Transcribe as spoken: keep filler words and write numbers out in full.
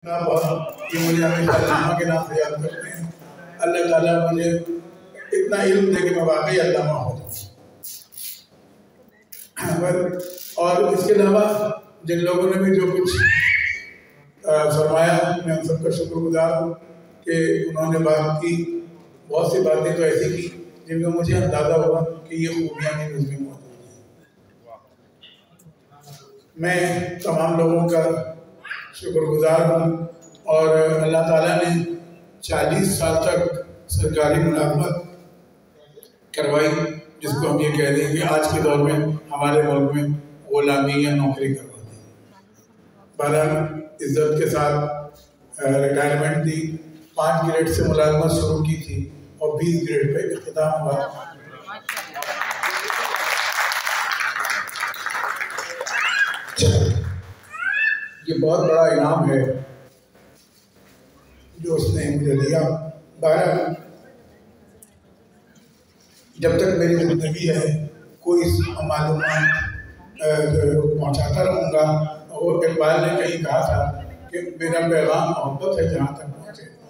یہ مجھے ہمیشہ علامہ کے نام سے یاد کرتے ہیں. اللہ تعالیٰ مجھے اتنا علم دے کہ میں واقعی علامہ ہو جاؤں. اور اس کے علاوہ جن لوگوں نے بھی جو کچھ فرمایا میں ان سب کا شکر گزار ہوں کہ انہوں نے بات کی. بہت سی باتیں تو ایسی کی جن میں مجھے اندازہ ہوا کہ یہ خوبیاں بھی مجھ میں موجود ہیں. میں تمام لوگوں کا شکر گزار ہوں اور اللہ تعالیٰ نے چالیس سال تک سرکاری ملازمت کروائی جس کو ہم یہ کہہ دیں کہ آج کے دور میں ہمارے ملک میں غلامی یا نوکری کرواتی ہے. بہرحال عزت کے ساتھ ریٹائرمنٹ دی. پانچ گریڈ سے ملازمت شروع کی تھی اور بیس گریڈ پہ اختتام ہوا. یہ بہت بڑا انعام ہے جو اس نے مجھے دیا. بہرحال جب تک میری زندگی ہے کوئی معلومات پہنچاتا رہوں گا. اور اقبال نے کہیں کہا تھا کہ میرا پیغام محبت ہے جہاں تک پہنچے.